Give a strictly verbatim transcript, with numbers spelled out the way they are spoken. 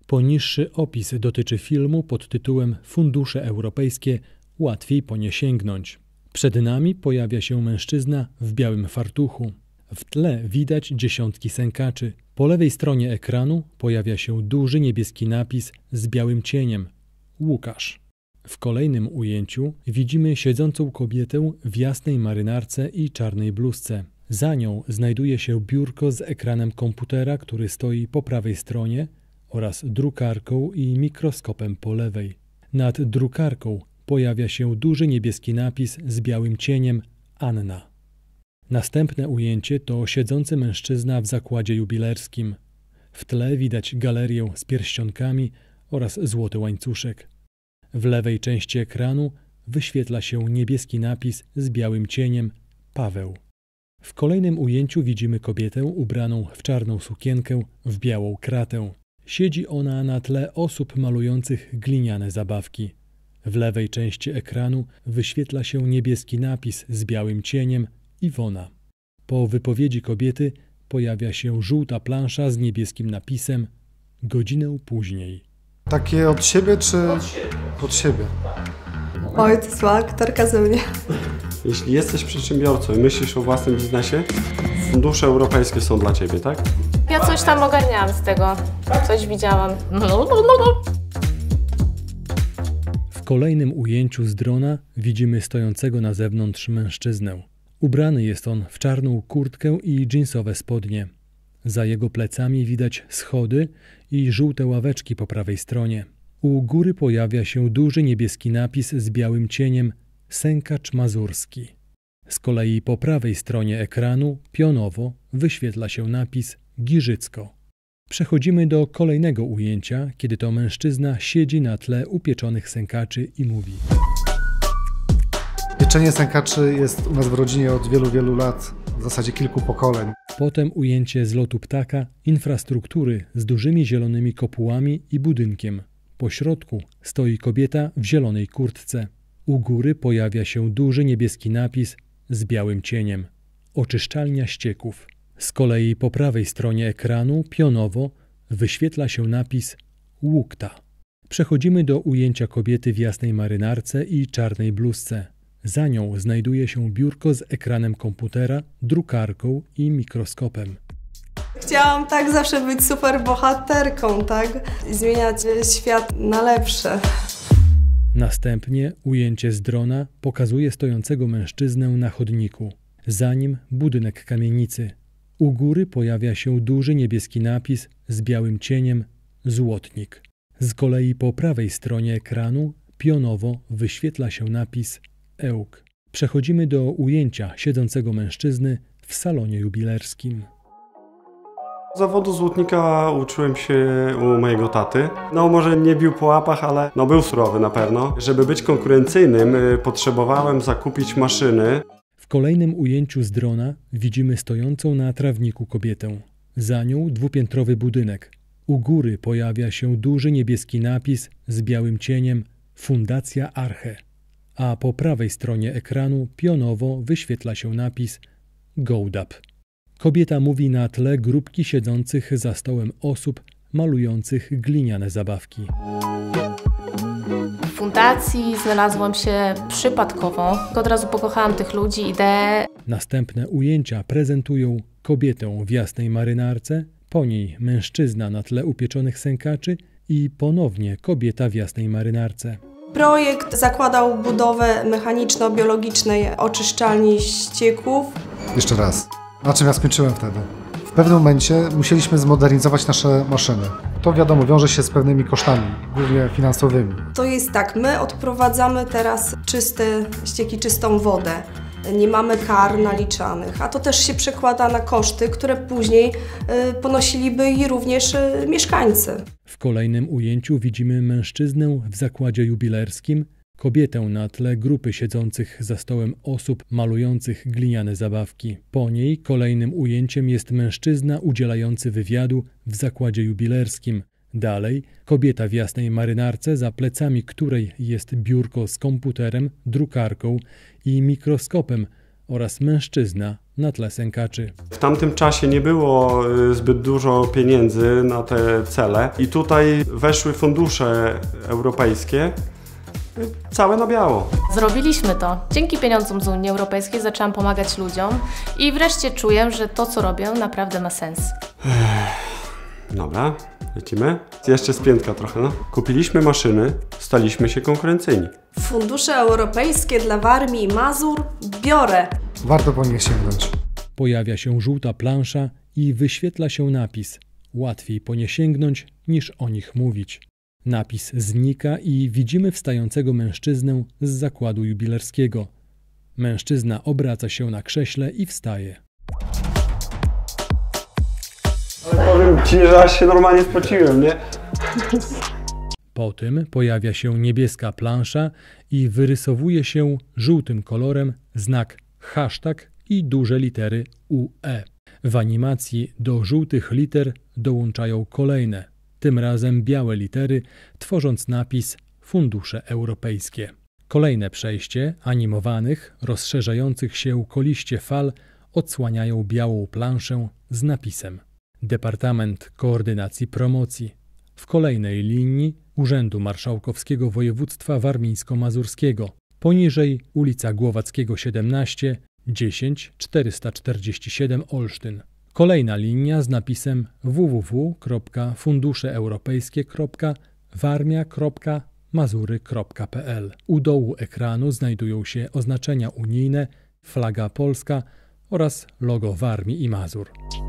Poniższy opis dotyczy filmu pod tytułem Fundusze europejskie – łatwiej po nie sięgnąć. Przed nami pojawia się mężczyzna w białym fartuchu. W tle widać dziesiątki sękaczy. Po lewej stronie ekranu pojawia się duży niebieski napis z białym cieniem – Łukasz. W kolejnym ujęciu widzimy siedzącą kobietę w jasnej marynarce i czarnej bluzce. Za nią znajduje się biurko z ekranem komputera, który stoi po prawej stronie, oraz drukarką i mikroskopem po lewej. Nad drukarką pojawia się duży niebieski napis z białym cieniem Anna. Następne ujęcie to siedzący mężczyzna w zakładzie jubilerskim. W tle widać galerię z pierścionkami oraz złoty łańcuszek. W lewej części ekranu wyświetla się niebieski napis z białym cieniem Paweł. W kolejnym ujęciu widzimy kobietę ubraną w czarną sukienkę w białą kratę. Siedzi ona na tle osób malujących gliniane zabawki. W lewej części ekranu wyświetla się niebieski napis z białym cieniem Iwona. Po wypowiedzi kobiety pojawia się żółta plansza z niebieskim napisem godzinę później. Takie od siebie czy Od siebie. od siebie? Oj, to zła aktorka ze mnie. Jeśli jesteś przedsiębiorcą i myślisz o własnym biznesie, fundusze europejskie są dla Ciebie, tak? Ja coś tam ogarniałam z tego, coś widziałam. W kolejnym ujęciu z drona widzimy stojącego na zewnątrz mężczyznę. Ubrany jest on w czarną kurtkę i dżinsowe spodnie. Za jego plecami widać schody i żółte ławeczki po prawej stronie. U góry pojawia się duży niebieski napis z białym cieniem Sękacz Mazurski. Z kolei po prawej stronie ekranu pionowo wyświetla się napis Giżycko. Przechodzimy do kolejnego ujęcia, kiedy to mężczyzna siedzi na tle upieczonych sękaczy i mówi: Pieczenie sękaczy jest u nas w rodzinie od wielu, wielu lat, w zasadzie kilku pokoleń. Potem ujęcie z lotu ptaka, infrastruktury z dużymi zielonymi kopułami i budynkiem. Po środku stoi kobieta w zielonej kurtce. U góry pojawia się duży niebieski napis z białym cieniem Oczyszczalnia ścieków. Z kolei po prawej stronie ekranu pionowo wyświetla się napis Łukta. Przechodzimy do ujęcia kobiety w jasnej marynarce i czarnej bluzce. Za nią znajduje się biurko z ekranem komputera, drukarką i mikroskopem. Chciałam tak zawsze być super bohaterką, tak? Zmieniać świat na lepsze. Następnie ujęcie z drona pokazuje stojącego mężczyznę na chodniku. Za nim budynek kamienicy. U góry pojawia się duży niebieski napis z białym cieniem Złotnik. Z kolei po prawej stronie ekranu pionowo wyświetla się napis Ełk. Przechodzimy do ujęcia siedzącego mężczyzny w salonie jubilerskim. Zawodu złotnika uczyłem się u mojego taty. No może nie bił po łapach, ale no był surowy na pewno. Żeby być konkurencyjnym, potrzebowałem zakupić maszyny. W kolejnym ujęciu z drona widzimy stojącą na trawniku kobietę. Za nią dwupiętrowy budynek. U góry pojawia się duży niebieski napis z białym cieniem Fundacja Arche. A po prawej stronie ekranu pionowo wyświetla się napis GoDap. Kobieta mówi na tle grupki siedzących za stołem osób malujących gliniane zabawki. W fundacji znalazłam się przypadkowo. Od razu pokochałam tych ludzi, ideę. Następne ujęcia prezentują kobietę w jasnej marynarce, po niej mężczyzna na tle upieczonych sękaczy i ponownie kobieta w jasnej marynarce. Projekt zakładał budowę mechaniczno-biologicznej oczyszczalni ścieków. Jeszcze raz. Na czym ja skończyłem wtedy? W pewnym momencie musieliśmy zmodernizować nasze maszyny. To wiadomo, wiąże się z pewnymi kosztami, głównie finansowymi. To jest tak, my odprowadzamy teraz czyste ścieki, czystą wodę. Nie mamy kar naliczanych, a to też się przekłada na koszty, które później y, ponosiliby i również y, mieszkańcy. W kolejnym ujęciu widzimy mężczyznę w zakładzie jubilerskim, kobietę na tle grupy siedzących za stołem osób malujących gliniane zabawki. Po niej kolejnym ujęciem jest mężczyzna udzielający wywiadu w zakładzie jubilerskim. Dalej kobieta w jasnej marynarce, za plecami której jest biurko z komputerem, drukarką i mikroskopem oraz mężczyzna na tle sękaczy. W tamtym czasie nie było zbyt dużo pieniędzy na te cele i tutaj weszły fundusze europejskie, całe na biało. Zrobiliśmy to. Dzięki pieniądzom z Unii Europejskiej zaczęłam pomagać ludziom i wreszcie czuję, że to, co robię, naprawdę ma sens. Dobra, lecimy. Jeszcze spiętka trochę, no. Kupiliśmy maszyny, staliśmy się konkurencyjni. Fundusze europejskie dla Warmii i Mazur biorę. Warto po nie sięgnąć. Pojawia się żółta plansza i wyświetla się napis: łatwiej po nie sięgnąć niż o nich mówić. Napis znika i widzimy wstającego mężczyznę z zakładu jubilerskiego. Mężczyzna obraca się na krześle i wstaje. Ale powiem ci, że aż się normalnie spociłem, nie? Po tym pojawia się niebieska plansza i wyrysowuje się żółtym kolorem znak hashtag i duże litery U E. W animacji do żółtych liter dołączają kolejne, tym razem białe litery, tworząc napis Fundusze Europejskie. Kolejne przejście animowanych, rozszerzających się koliście fal odsłaniają białą planszę z napisem Departament Koordynacji Promocji. W kolejnej linii Urzędu Marszałkowskiego Województwa Warmińsko-Mazurskiego. Poniżej ulica Głowackiego siedemnaście, dziesięć, czterysta czterdzieści siedem Olsztyn. Kolejna linia z napisem w w w kropka fundusze europejskie kropka warmia kropka mazury kropka p l. U dołu ekranu znajdują się oznaczenia unijne, flaga polska oraz logo Warmii i Mazur.